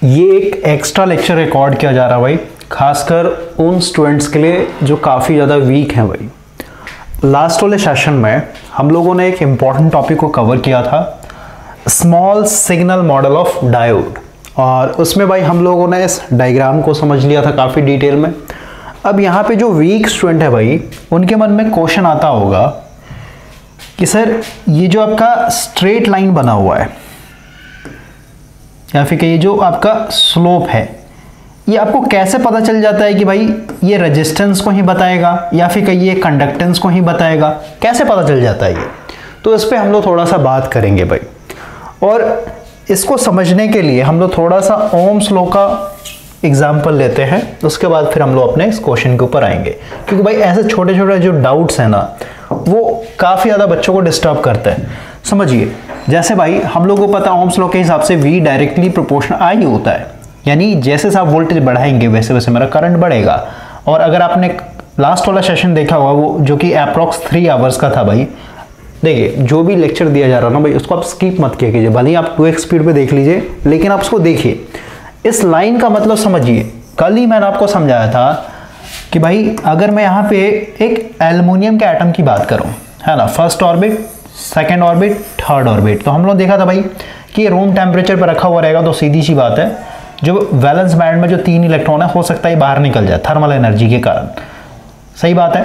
ये एक extra lecture record किया जा रहा है भाई, खासकर उन स्टूडेंट्स के लिए जो काफ़ी ज़्यादा वीक हैं भाई। लास्ट वाले सेशन में हम लोगों ने एक इम्पॉर्टेंट टॉपिक को कवर किया था, small signal model of diode, और उसमें भाई हम लोगों ने इस डायग्राम को समझ लिया था काफ़ी डिटेल में। अब यहाँ पे जो वीक स्टूडेंट है भाई, उनके मन में क्वेश्चन आता होगा कि सर ये जो आपका स्ट्रेट लाइन बना हुआ है या फिर ये जो आपका स्लोप है, ये आपको कैसे पता चल जाता है कि भाई ये रेजिस्टेंस को ही बताएगा या फिर कहीं ये कंडक्टेंस को ही बताएगा, कैसे पता चल जाता है ये? तो इस पर हम लोग थोड़ा सा बात करेंगे भाई, और इसको समझने के लिए हम लोग थोड़ा सा ओम्स लॉ का एग्जाम्पल लेते हैं, उसके बाद फिर हम लोग अपने इस क्वेश्चन के ऊपर आएंगे। क्योंकि भाई ऐसे छोटे छोटे जो डाउट्स हैं ना, वो काफ़ी ज़्यादा बच्चों को डिस्टर्ब करते हैं। समझिए, जैसे भाई हम लोगों को पता है ओम्स लॉ के हिसाब से V डायरेक्टली प्रोपोर्शनल I होता है, यानी जैसे आप वोल्टेज बढ़ाएंगे वैसे वैसे मेरा करंट बढ़ेगा। और अगर आपने लास्ट वाला सेशन देखा होगा, वो जो कि अप्रॉक्स 3 आवर्स का था भाई, देखिए जो भी लेक्चर दिया जा रहा है ना भाई, उसको आप स्किप मत किया कीजिए, भले ही आप 2x स्पीड पे देख लीजिए, लेकिन आप उसको देखिए। इस लाइन का मतलब समझिए। कल ही मैंने आपको समझाया था कि भाई अगर मैं यहाँ पे एक एल्युमिनियम के एटम की बात करूँ, है ना, first orbit, second orbit, third orbit, तो हम लोग देखा था भाई कि रूम टेम्परेचर पर रखा हुआ रहेगा, तो सीधी सी बात है जो वैलेंस बैंड में जो 3 इलेक्ट्रॉन है, हो सकता है बाहर निकल जाए थर्मल एनर्जी के कारण। सही बात है।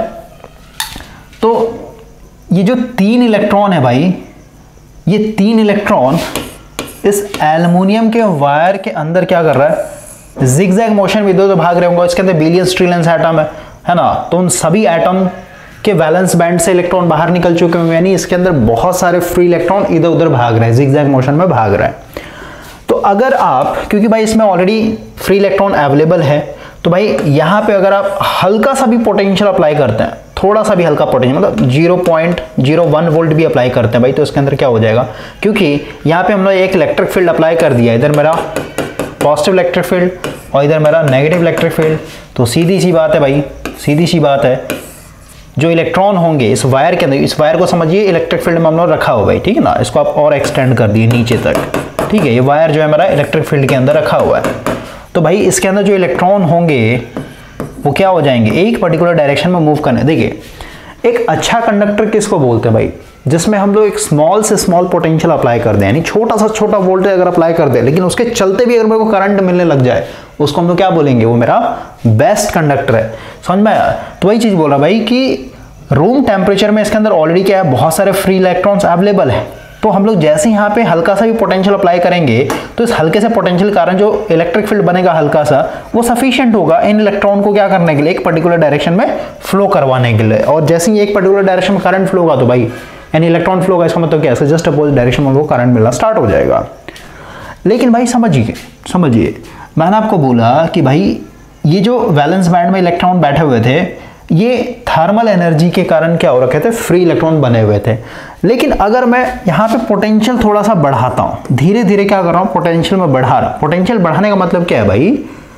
तो ये जो 3 इलेक्ट्रॉन है भाई, ये 3 इलेक्ट्रॉन इस एल्युमिनियम के वायर के अंदर क्या कर रहा है, जिगजैग मोशन में इधर भाग रहे होंगे। इसके अंदर बिलियंस ट्रिलियंस एटम है ना, तो उन सभी एटम के वैलेंस बैंड से इलेक्ट्रॉन बाहर निकल चुके होंगे, यानी इसके अंदर बहुत सारे फ्री इलेक्ट्रॉन इधर उधर भाग रहे हैं, जिगजैग मोशन में भाग रहे हैं। तो अगर आप, क्योंकि भाई इसमें ऑलरेडी फ्री इलेक्ट्रॉन अवेलेबल है, तो भाई यहाँ पे अगर आप हल्का सा भी पोटेंशियल अप्लाई करते हैं, थोड़ा सा भी हल्का पोटेंशियल मतलब 0.01 वोल्ट भी अप्लाई करते हैं भाई, तो इसके अंदर क्या हो जाएगा, क्योंकि यहाँ पे हमने एक इलेक्ट्रिक फील्ड अप्लाई कर दिया, इधर मेरा पॉजिटिव इलेक्ट्रिक फील्ड और इधर मेरा नेगेटिव इलेक्ट्रिक फील्ड, तो सीधी सी बात है भाई, सीधी सी बात है, जो इलेक्ट्रॉन होंगे इस वायर के अंदर, इस वायर को समझिए इलेक्ट्रिक फील्ड में हम लोग रखा हुआ भाई, ठीक है ना, इसको आप और एक्सटेंड कर दिए नीचे तक, ठीक है, ये वायर जो है मेरा इलेक्ट्रिक फील्ड के अंदर रखा हुआ है। तो भाई इसके अंदर जो इलेक्ट्रॉन होंगे वो क्या हो जाएंगे, एक पर्टिकुलर डायरेक्शन में मूव करने। देखिए एक अच्छा कंडक्टर किसको बोलते हैं भाई, जिसमें हम लोग एक स्मॉल से स्मॉल पोटेंशियल अप्लाई कर दें, यानी छोटा सा छोटा वोल्टेज अगर अप्लाई कर दें, लेकिन उसके चलते भी अगर मेरे को करंट मिलने लग जाए, उसको हम लोग क्या बोलेंगे, वो मेरा बेस्ट कंडक्टर है। समझ में आया? तो वही चीज बोल रहा भाई कि रूम टेम्परेचर में इसके अंदर ऑलरेडी क्या है, बहुत सारे फ्री इलेक्ट्रॉन्स अवेलेबल है। तो हम लोग जैसे ही यहाँ पे हल्का सा भी पोटेंशियल अप्लाई करेंगे, तो इस हल्के से पोटेंशियल कारण जो इलेक्ट्रिक फील्ड बनेगा हल्का सा, वो सफिशिएंट होगा इन इलेक्ट्रॉन को क्या करने के लिए, एक पर्टिकुलर डायरेक्शन में फ्लो करवाने के लिए। और जैसे ही एक पर्टिकुलर डायरेक्शन में करंट फ्लो होगा, तो भाई यानी इलेक्ट्रॉन फ्लो होगा, इसका मतलब क्या है, जस्ट अपोजिट डायरेक्शन में वो करंट मिलना स्टार्ट हो जाएगा। लेकिन भाई समझिए मैंने आपको बोला कि भाई ये जो वैलेंस बैंड में इलेक्ट्रॉन बैठे हुए थे, ये थर्मल एनर्जी के कारण क्या हो रखे थे, फ्री इलेक्ट्रॉन बने हुए थे। लेकिन अगर मैं यहाँ पे पोटेंशियल थोड़ा सा बढ़ाता हूँ, धीरे धीरे क्या कर रहा हूँ, पोटेंशियल में बढ़ा रहा। पोटेंशियल बढ़ाने का मतलब क्या है भाई,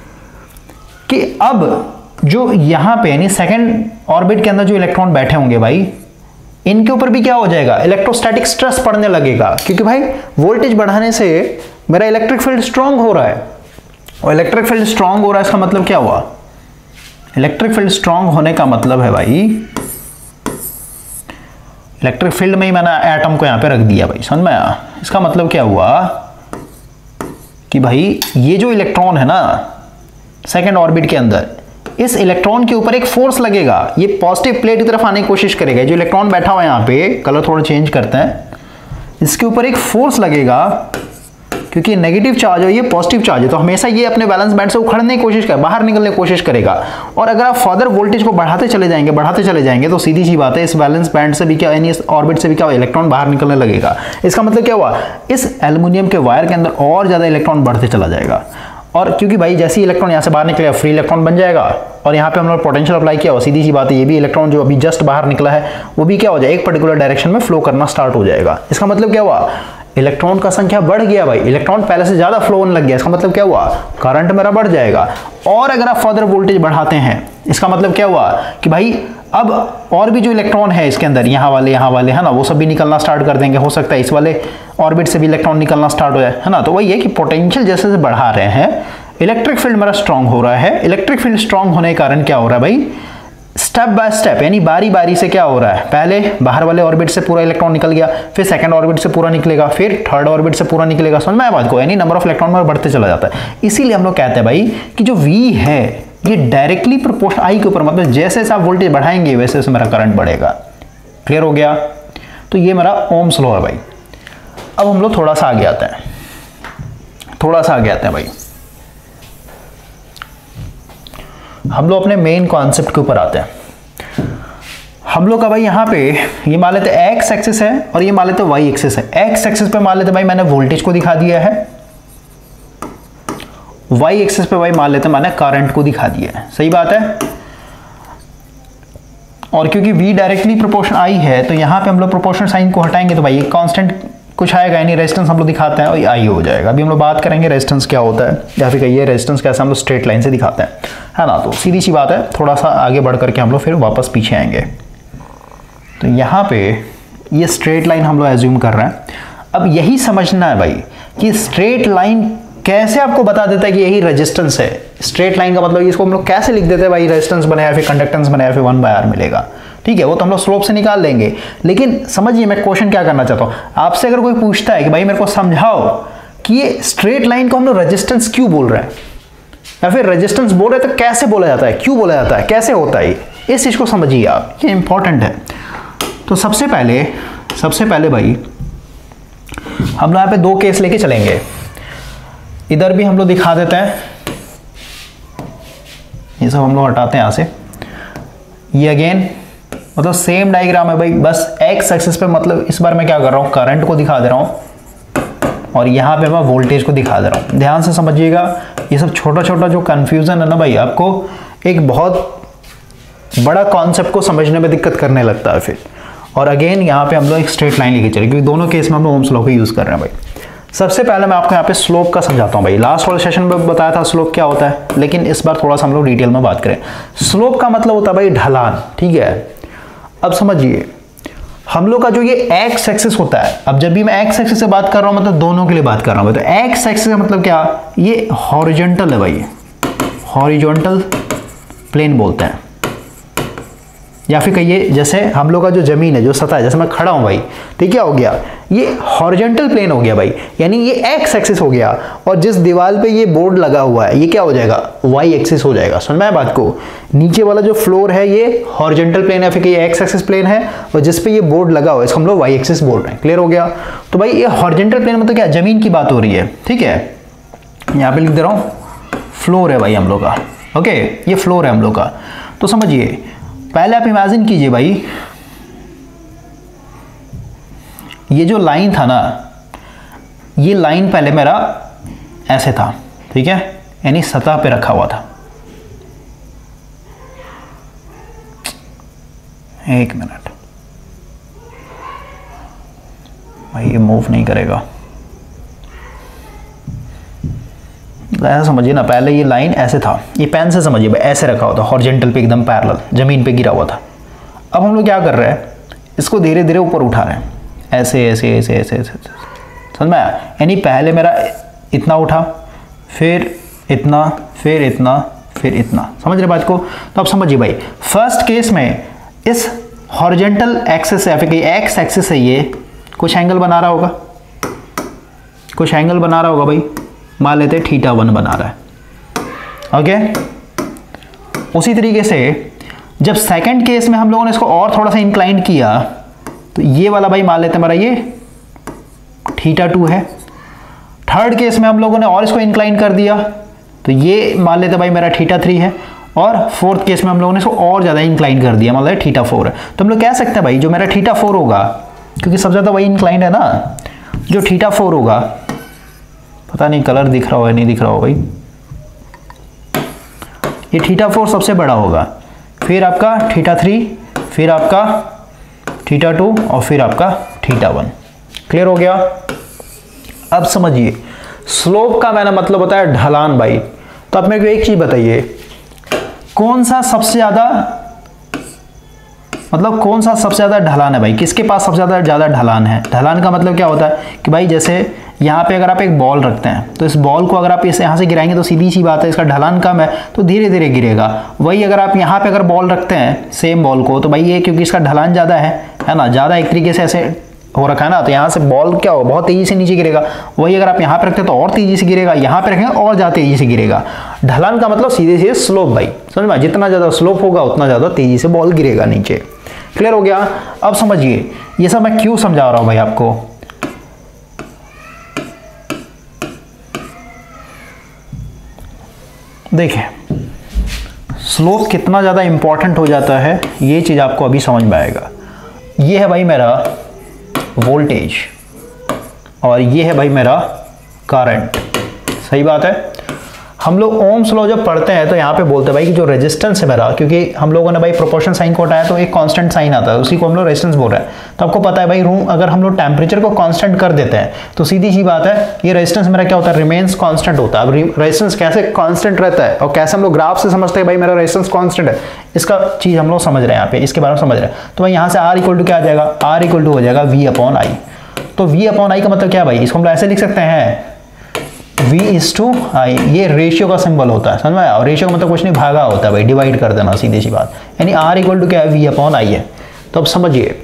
कि अब जो यहाँ पे यानी सेकेंड ऑर्बिट के अंदर जो इलेक्ट्रॉन बैठे होंगे भाई, इनके ऊपर भी क्या हो जाएगा, इलेक्ट्रोस्टैटिक स्ट्रेस पड़ने लगेगा, क्योंकि भाई वोल्टेज बढ़ाने से मेरा इलेक्ट्रिक फील्ड स्ट्रांग हो रहा है, और इलेक्ट्रिक फील्ड स्ट्रांग हो रहा है, इसका मतलब क्या हुआ, इलेक्ट्रिक फील्ड स्ट्रांग होने का मतलब है भाई, इलेक्ट्रिक फील्ड में ही मैंने एटम को यहां पे रख दिया भाई, समझ में आया? इसका मतलब क्या हुआ कि भाई ये जो इलेक्ट्रॉन है ना सेकंड ऑर्बिट के अंदर, इस इलेक्ट्रॉन के ऊपर एक फोर्स लगेगा, ये पॉजिटिव प्लेट की तरफ आने की कोशिश करेगा। जो इलेक्ट्रॉन बैठा हुआ है यहाँ पे, कलर थोड़ा चेंज करते हैं, इसके ऊपर एक फोर्स लगेगा, क्योंकि नेगेटिव चार्ज है, ये पॉजिटिव चार्ज है, तो हमेशा ये अपने बैलेंस बैंड से उखड़ने की कोशिश करेगा, बाहर निकलने की कोशिश करेगा। और अगर आप फर्दर वोल्टेज को बढ़ाते चले जाएंगे, तो सीधी सी बात है, इस बैलेंस बैंड से भी क्या, यानी इस ऑर्बिट से भी क्या, इलेक्ट्रॉन बाहर निकलने लगेगा। इसका मतलब क्या हुआ, इस एल्युमिनियम के वायर के अंदर और ज्यादा इलेक्ट्रॉन बढ़ते चला जाएगा। और क्योंकि भाई जैसे ही इलेक्ट्रॉन यहाँ से बाहर निकलेगा, फ्री इलेक्ट्रॉन बन जाएगा, और यहाँ पे हम लोग पोटेंशियल अप्लाई किया हुआ, सीधी सी बात है, ये भी इलेक्ट्रॉन जो अभी जस्ट बाहर निकला है, वो भी क्या हो जाएगा, एक पर्टिकुलर डायरेक्शन में फ्लो करना स्टार्ट हो जाएगा। इसका मतलब क्या हुआ, इलेक्ट्रॉन का संख्या बढ़ गया भाई, इलेक्ट्रॉन पहले से ज्यादा फ्लो होने लग गया। इसका मतलब क्या हुआ, करंट मेरा बढ़ जाएगा। और अगर आप फर्दर वोल्टेज बढ़ाते हैं, इसका मतलब क्या हुआ कि भाई अब और भी जो इलेक्ट्रॉन है इसके अंदर, यहाँ वाले है ना, वो सब भी निकलना स्टार्ट कर देंगे। हो सकता है इस वाले ऑर्बिट से भी इलेक्ट्रॉन निकलना स्टार्ट हो जाए, है ना। तो वही है कि पोटेंशियल जैसे जैसे बढ़ा रहे हैं, इलेक्ट्रिक फील्ड मेरा स्ट्रांग हो रहा है। इलेक्ट्रिक फील्ड स्ट्रांग होने के कारण क्या हो रहा है भाई, स्टेप बाय स्टेप यानी बारी बारी से क्या हो रहा है, पहले बाहर वाले ऑर्बिट से पूरा इलेक्ट्रॉन निकल गया, फिर सेकंड ऑर्बिट से पूरा निकलेगा, फिर थर्ड ऑर्बिट से पूरा निकलेगा। समझ में आया बात को, यानी नंबर ऑफ इलेक्ट्रॉन में बढ़ते चला जाता है। इसीलिए हम लोग कहते हैं भाई कि जो V है ये डायरेक्टली प्रोपोर्शनल I के ऊपर, मतलब जैसे जैसे आप वोल्टेज बढ़ाएंगे वैसे वैसे मेरा करंट बढ़ेगा। क्लियर हो गया। तो ये मेरा ओम्स लॉ है भाई। अब हम लोग थोड़ा सा आगे आते हैं, भाई हम लोग अपने मेन कॉन्सेप्ट के ऊपर आते हैं। हम लोग का भाई यहाँ पे ये मान लेते एक्स एक्सिस है और ये मान लेते वाई एक्सिस है। एक्स एक्सिस पे मान लेते भाई मैंने वोल्टेज को दिखा दिया है, वाई एक्सिस पे भाई मान लेते मैंने करंट को दिखा दिया है। सही बात है। और क्योंकि V डायरेक्टली प्रोपोर्शनल I है तो यहाँ पे हम लोग प्रोपोर्शनल साइन को हटाएंगे तो भाई एक कांस्टेंट कुछ आएगा, यानी रेजिस्टेंस हम लोग दिखाते हैं और I हो जाएगा। अभी हम लोग बात करेंगे रेजिस्टेंस क्या होता है, या फिर कहिए रेजिस्टेंस कैसे हम लोग स्ट्रेट लाइन से दिखाते हैं, है ना। तो सीधी सी बात है, थोड़ा सा आगे बढ़ करके हम लोग फिर वापस पीछे आएंगे। तो यहाँ पे ये स्ट्रेट लाइन हम लोग एज्यूम कर रहे हैं। अब यही समझना है भाई कि स्ट्रेट लाइन कैसे आपको बता देता है कि यही रेजिस्टेंस है। स्ट्रेट लाइन का मतलब इसको हम लोग कैसे लिख देते हैं भाई, रेजिस्टेंस बने या फिर कंडक्टेंस बने या फिर 1/r मिलेगा। ठीक है, वो तो हम लोग स्लोप से निकाल लेंगे। लेकिन समझिए मैं क्वेश्चन क्या करना चाहता हूँ आपसे। अगर कोई पूछता है कि भाई मेरे को समझाओ कि ये स्ट्रेट लाइन को हम लोग रेजिस्टेंस क्यों बोल रहे हैं, या फिर रेजिस्टेंस बोल रहे हैं तो कैसे बोला जाता है, क्यों बोला जाता है, कैसे होता है, इस चीज को समझिए आप, ये इंपॉर्टेंट है। तो सबसे पहले भाई हम लोग यहाँ पे दो केस लेके चलेंगे। इधर भी हम लोग दिखा देते हैं, ये सब हम लोग हटाते हैं यहाँ से। ये अगेन मतलब सेम डायग्राम है भाई, बस एक्स एक्सिस पे मतलब इस बार मैं क्या कर रहा हूँ, करंट को दिखा दे रहा हूँ और यहाँ पे मैं वोल्टेज को दिखा दे रहा हूँ। ध्यान से समझिएगा, ये सब छोटा छोटा जो कंफ्यूजन है ना भाई, आपको एक बहुत बड़ा कॉन्सेप्ट को समझने में दिक्कत करने लगता है फिर। और अगेन यहाँ पे हम लोग एक स्ट्रेट लाइन लेके चले, क्योंकि दोनों केस में हम लोग ओम्स लॉ को यूज कर रहे हैं भाई। सबसे पहले मैं आपको यहाँ पे स्लोप का समझाता हूँ भाई। लास्ट वाले सेशन में बताया था स्लोप क्या होता है, लेकिन इस बार थोड़ा सा हम लोग डिटेल में बात करें। स्लोप का मतलब होता है भाई ढलान। ठीक है, अब समझिए हम लोग का जो ये एक्स एक्सिस होता है, अब जब भी मैं एक्स एक्सिस से बात कर रहा हूँ मतलब दोनों के लिए बात कर रहा हूँ। तो एक्स एक्सिस का मतलब क्या, ये हॉरिजॉन्टल है भाई, हॉरिजॉन्टल प्लेन बोलते हैं। या फिर कहिए जैसे हम लोग का जो जमीन है, जो सतह है, जैसे मैं खड़ा हूं भाई, तो क्या हो गया, ये हॉरिजॉन्टल प्लेन हो गया भाई, यानी ये एक्स एक्सिस हो गया। और जिस दीवार पे ये बोर्ड लगा हुआ है ये क्या हो जाएगा, वाई एक्सिस हो जाएगा। समझ में आया बात को। नीचे वाला जो फ्लोर है ये हॉरिजॉन्टल प्लेन है, फिर ये एक्स एक्सिस प्लेन है, और जिस पे ये बोर्ड लगा हुआ है इसको हम लोग वाई एक्सिस बोल रहे हैं। क्लियर हो गया। तो भाई ये हॉरिजॉन्टल प्लेन मतलब क्या, जमीन की बात हो रही है। ठीक है, यहाँ पे लिख दे रहा हूँ फ्लोर है भाई हम लोग का। ओके, ये फ्लोर है हम लोग का। तो समझिए पहले आप इमेजिन कीजिए भाई, ये जो लाइन था ना, ये लाइन पहले मेरा ऐसे था। ठीक है, यानी सतह पे रखा हुआ था। एक मिनट भाई, ये मूव नहीं करेगा। ऐसा समझिए ना, पहले ये लाइन ऐसे था, ये पेन से समझिए भाई, ऐसे रखा हुआ था हॉरिजॉन्टल पे एकदम पैरेलल, जमीन पे गिरा हुआ था। अब हम लोग क्या कर रहे हैं, इसको धीरे धीरे ऊपर उठा रहे हैं, ऐसे ऐसे ऐसे ऐसे ऐसे। समझ में आया। यानी पहले मेरा इतना उठा, फिर इतना, फिर इतना, फिर इतना। समझ रहे बात को। तो अब समझिए भाई, फर्स्ट केस में इस हॉरिजॉन्टल एक्सिस से या फिर एक्स एक्सिस से ये कुछ एंगल बना रहा होगा, कुछ एंगल बना रहा होगा भाई, मान लेते हैं θ1 बना रहा है। ओके, उसी तरीके से जब सेकंड केस में हम लोगों ने इसको और थोड़ा सा इंक्लाइन किया तो ये वाला भाई मान लेते हैं हमारा ये θ2 है। थर्ड केस में हम लोगों ने और इसको इंक्लाइन कर दिया तो ये मान लेते हैं भाई मेरा θ3 है। और फोर्थ केस में हम लोगों ने इसको और ज्यादा इंक्लाइन कर दिया, मतलब θ4 है। तो हम लोग कह सकते हैं भाई जो मेरा θ4 होगा, क्योंकि सबसे ज्यादा वही इंक्लाइंड है ना, जो θ4 होगा, पता नहीं कलर दिख रहा हो या नहीं दिख रहा हो भाई, ये θ4 सबसे बड़ा होगा, फिर आपका θ3, फिर आपका θ2 और फिर आपका θ1। क्लियर हो गया। अब समझिए स्लोप का मैंने मतलब होता है ढलान भाई। तो अब मेरे को एक चीज बताइए, कौन सा सबसे ज्यादा मतलब कौन सा सबसे ज़्यादा ढलान है भाई, किसके पास सबसे ज़्यादा ढलान है। ढलान का मतलब क्या होता है कि भाई जैसे यहाँ पे अगर आप एक बॉल रखते हैं तो इस बॉल को अगर आप इसे यहाँ से गिराएंगे तो सीधी सी बात है इसका ढलान कम है तो धीरे धीरे गिरेगा। वही अगर आप यहाँ पे अगर बॉल रखते हैं सेम बॉल को, तो भाई ये क्योंकि इसका ढलान ज़्यादा है ना, ज़्यादा एक तरीके से ऐसे हो रखा है ना, तो यहाँ से बॉल क्या होगा, बहुत तेजी से नीचे गिरेगा। वही अगर आप यहाँ पे रखते हैं तो और तेजी से गिरेगा, यहाँ पे रखेंगे और ज़्यादा तेजी से गिरेगा। ढलान का मतलब सीधे सीधे स्लोप भाई, समझ में, जितना ज़्यादा स्लोप होगा उतना ज़्यादा तेजी से बॉल गिरेगा नीचे। क्लियर हो गया। अब समझिए ये सब मैं क्यों समझा रहा हूँ भाई आपको। देखिए स्लोप कितना ज़्यादा इंपॉर्टेंट हो जाता है ये चीज़ आपको अभी समझ में आएगा। ये है भाई मेरा वोल्टेज और ये है भाई मेरा करंट, सही बात है। हम लोग ओम्स लॉ जब पढ़ते हैं तो यहाँ पे बोलते हैं भाई कि जो रेजिस्टेंस है मेरा, क्योंकि हम लोगों ने भाई प्रोपोर्शन साइन को हटाया तो एक कांस्टेंट साइन आता है, उसी को हम लोग रेजिस्टेंस बोल रहे हैं। तो आपको पता है भाई रूम अगर हम लोग टेम्परेचर को कांस्टेंट कर देते हैं तो सीधी सी बात है ये रेजिस्टेंस मेरा क्या होता है, रिमेन्स कांस्टेंट होता है। अब रेजिस्टेंस कैसे कांस्टेंट रहता है और कैसे हम लोग ग्राफ से समझते हैं भाई मेरा रेजिस्टेंस कांस्टेंट है, इसका चीज हम लोग समझ रहे हैं यहाँ पे, इसके बारे में समझ रहे हैं। तो भाई यहाँ से R इक्वल टू क्या आ जाएगा, R इक्वल टू हो जाएगा V/I। तो V/I का मतलब क्या भाई, इसको हम लोग ऐसे लिख सकते हैं V/I, ये रेशियो का सिंबल होता है, समझ में आया। और रेशियो का मतलब कुछ नहीं, भागा होता है भाई, डिवाइड कर देना, सीधी सी बात। यानी R इक्वल टू क्या है, V/I है। तो अब समझिए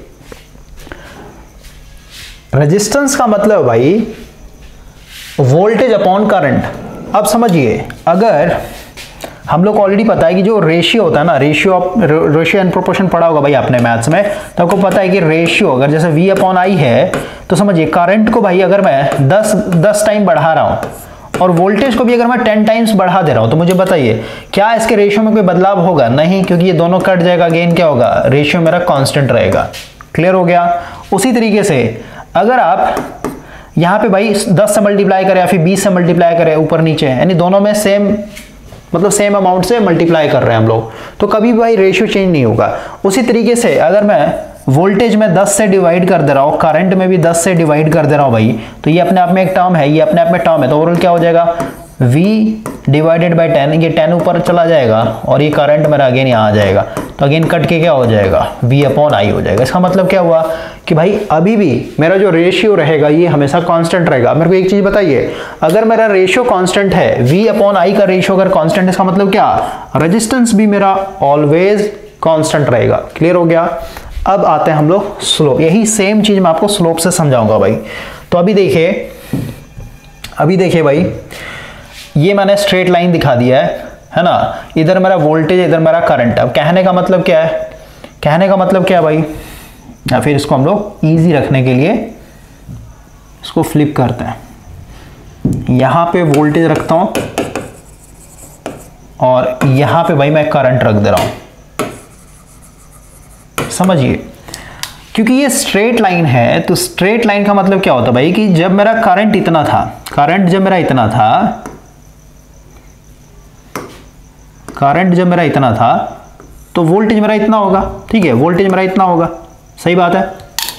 रेजिस्टेंस का मतलब भाई वोल्टेज अपॉन करंट। अब समझिए अगर हम लोग को ऑलरेडी पता है कि जो रेशियो होता है ना, रेशियो एंड प्रोपोर्शन पढ़ा होगा भाई आपने मैथ्स में, तो आपको पता है कि रेशियो अगर जैसे V/I है तो समझिए करंट को भाई अगर मैं 10 टाइम बढ़ा रहा हूं और वोल्टेज को भी अगर मैं 10 टाइम्स बढ़ा दे रहा हूं तो मुझे बताइए क्या इसके रेशियो में कोई बदलाव होगा, नहीं, क्योंकि ये दोनों कट जाएगा। अगेन क्या होगा, रेशियो मेरा कांस्टेंट रहेगा। क्लियर हो गया। उसी तरीके से अगर आप यहाँ पे भाई 10 से मल्टीप्लाई करें या फिर 20 से मल्टीप्लाई करें ऊपर नीचे, यानी दोनों में सेम मतलब सेम अमाउंट से मल्टीप्लाई कर रहे हैं हम लोग, तो कभी भी भाई रेशियो चेंज नहीं होगा। उसी तरीके से अगर मैं वोल्टेज में 10 से डिवाइड कर दे रहा हूँ, करंट में भी 10 से डिवाइड कर दे रहा हूँ भाई, तो ये अपने आप में एक टर्म है, ये अपने आप में टर्म है, तो ओवरऑल क्या हो जाएगा V डिवाइडेड बाई 10, ये 10 ऊपर चला जाएगा और ये करंट मेरा अगेन यहाँ आ जाएगा, तो अगेन कट के क्या हो जाएगा, V/I हो जाएगा। इसका मतलब क्या हुआ कि भाई अभी भी मेरा जो रेशियो रहेगा ये हमेशा कांस्टेंट रहेगा। मेरे को एक चीज बताइए, अगर मेरा रेशियो कांस्टेंट है, V/I का रेशियो अगर कांस्टेंट है, इसका मतलब क्या, रेजिस्टेंस भी मेरा ऑलवेज कांस्टेंट रहेगा। क्लियर हो गया। अब आते हैं हम लोग स्लोप, यही सेम चीज मैं आपको स्लोप से समझाऊंगा भाई। तो अभी देखिए भाई ये मैंने स्ट्रेट लाइन दिखा दिया है ना, इधर मेरा वोल्टेज इधर मेरा करंट। अब कहने का मतलब क्या है, कहने का मतलब क्या है भाई, या फिर इसको हम लोग इजी रखने के लिए इसको फ्लिप करते हैं, यहां पे वोल्टेज रखता हूं और यहां पे भाई मैं करंट रख दे रहा हूं। समझिए क्योंकि ये स्ट्रेट लाइन है, तो स्ट्रेट लाइन का मतलब क्या होता है भाई कि जब मेरा करंट इतना था, करंट जब मेरा इतना था तो वोल्टेज मेरा इतना होगा। ठीक है, वोल्टेज मेरा इतना होगा, सही बात है।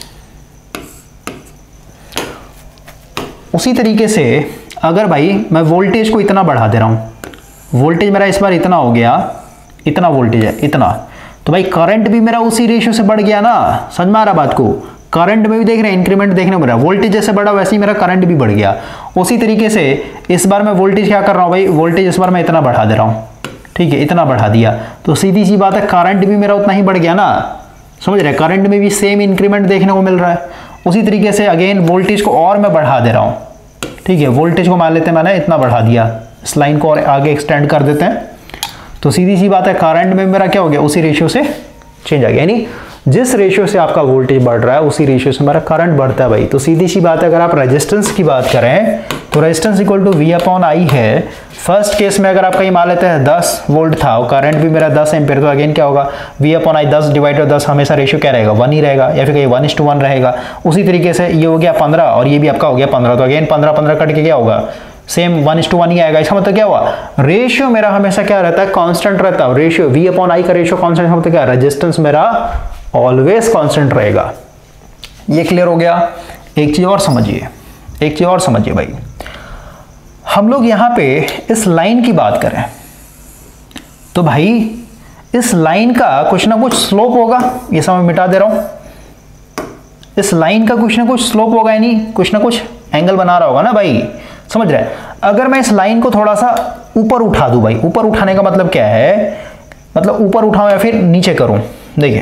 उसी तरीके से अगर भाई मैं वोल्टेज को इतना बढ़ा दे रहा हूं, वोल्टेज मेरा इस बार इतना हो गया, इतना वोल्टेज है इतना, तो भाई करंट भी मेरा उसी रेशियो से बढ़ गया ना। समझ में आ रहा बात को, करंट में भी देख रहे हैं इंक्रीमेंट देखने को मिल रहा है, वोल्टेज जैसे बढ़ा वैसे ही मेरा करंट भी बढ़ गया। उसी तरीके से इस बार मैं वोल्टेज क्या कर रहा हूं भाई, वोल्टेज इस बार मैं इतना बढ़ा दे रहा हूं, ठीक है, इतना बढ़ा दिया, तो सीधी सी बात है करंट भी मेरा उतना ही बढ़ गया ना। समझ रहे हैं, करंट में भी सेम इंक्रीमेंट देखने को मिल रहा है। उसी तरीके से अगेन वोल्टेज को और मैं बढ़ा दे रहा हूं, ठीक है, वोल्टेज को मान लेते हैं मैंने इतना बढ़ा दिया, इस लाइन को और आगे एक्सटेंड कर देते हैं, तो सीधी सी बात है करंट में मेरा क्या हो गया, उसी रेशियो से चेंज आ गया। यानी जिस रेशियो से आपका वोल्टेज बढ़ रहा है उसी रेशियो से हमारा करंट बढ़ता है भाई। तो सीधी सी बात है, अगर आप रेजिस्टेंस की बात करें तो रेजिस्टेंस इक्वल टू V/I है। फर्स्ट केस में अगर आपका ये मान लेते हैं 10 वोल्ट था और करंट भी मेरा 10 एम्पीयर, तो अगेन क्या होगा, V/I 10 डिवाइडेड 10 हमेशा रेशियो क्या रहेगा, 1 ही रहेगा, या फिर कहीं 1:1 रहेगा। उसी तरीके से ये हो गया 15 और ये भी आपका हो गया 15, तो अगेन 15 कट के क्या होगा, सेम 1:1 ही आएगा। इसका मतलब क्या हुआ, रेशियो मेरा हमेशा क्या रहता है, कांस्टेंट रहता है। रेशियो V/I का रेशियो कांस्टेंट मतलब क्या, रेजिस्टेंस मेरा ऑलवेज कांस्टेंट रहेगा। ये क्लियर हो गया। एक चीज और समझिए भाई, हम लोग यहां पे इस लाइन की बात करें तो भाई इस लाइन का कुछ ना कुछ स्लोप होगा, ये सब मैं मिटा दे रहा हूं। इस लाइन का कुछ ना कुछ स्लोप होगा, यानी कुछ ना कुछ एंगल बना रहा होगा ना भाई, समझ रहे हैं। अगर मैं इस लाइन को थोड़ा सा ऊपर उठा दूं भाई, ऊपर उठाने का मतलब क्या है, मतलब ऊपर उठाऊं या फिर नीचे करूं, देखिए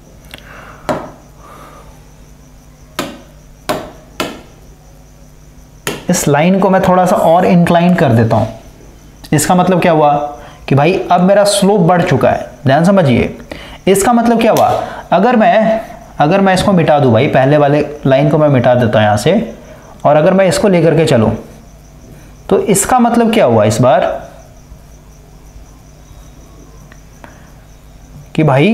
इस लाइन को मैं थोड़ा सा और इंक्लाइन कर देता हूं, इसका मतलब क्या हुआ कि भाई अब मेरा स्लोप बढ़ चुका है, ध्यान समझिए। इसका मतलब क्या हुआ, अगर मैं इसको मिटा दूं भाई, पहले वाले लाइन को मैं मिटा देता हूं यहां से, और अगर मैं इसको लेकर के चलूं तो इसका मतलब क्या हुआ इस बार कि भाई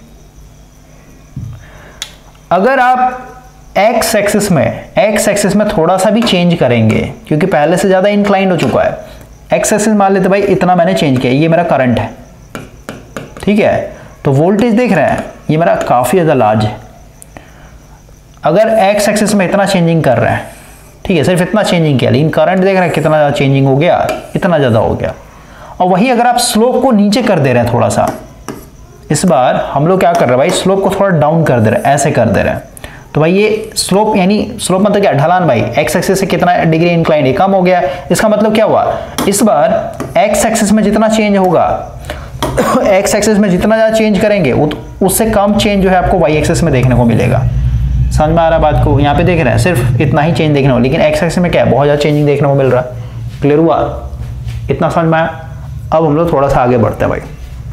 अगर आप एक्स एक्सिस में थोड़ा सा भी चेंज करेंगे, क्योंकि पहले से ज्यादा इंक्लाइंड हो चुका है, एक्स एक्सिस मान लेते भाई इतना मैंने चेंज किया, ये मेरा करंट है, ठीक है, तो वोल्टेज देख रहे हैं ये मेरा काफी ज्यादा लार्ज है। अगर एक्स एक्सिस में इतना चेंजिंग कर रहे हैं, ठीक है, सिर्फ इतना चेंजिंग किया, लेकिन करंट देख रहे हैं कितना ज्यादा चेंजिंग हो गया, इतना ज्यादा हो गया। और वही अगर आप स्लोप को नीचे कर दे रहे हैं थोड़ा सा, इस बार हम लोग क्या कर रहे हैं भाई, स्लोप को थोड़ा डाउन कर दे रहे हैं, ऐसे कर दे रहे हैं, तो भाई ये स्लोप, यानी स्लोप मतलब क्या, ढलान भाई, एक्स एक्सिस से कितना डिग्री इंक्लाइन, कम हो गया। इसका मतलब क्या हुआ, इस बार एक्स एक्सिस में जितना चेंज होगा, एक्स एक्सिस में जितना ज्यादा चेंज करेंगे उससे कम चेंज जो है आपको वाई एक्सिस में देखने को मिलेगा। समझ में आ रहा है बात को, यहाँ पे देख रहे हैं सिर्फ इतना ही चेंज देखने को, लेकिन एक्स एक्सिस में क्या है, बहुत ज्यादा चेंजिंग देखने को मिल रहा है। क्लियर हुआ, इतना समझ में आया। अब हम लोग थोड़ा सा आगे बढ़ते हैं भाई,